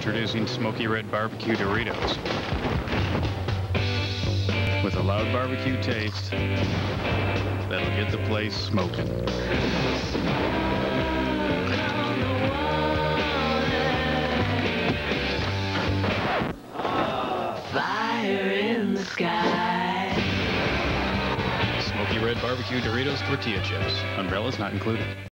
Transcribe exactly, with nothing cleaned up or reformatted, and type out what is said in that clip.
Introducing Smoky Red Barbecue Doritos. With a loud barbecue taste that'll get the place smoking. Fire in the sky. Smoky Red Barbecue Doritos tortilla chips. Umbrellas not included.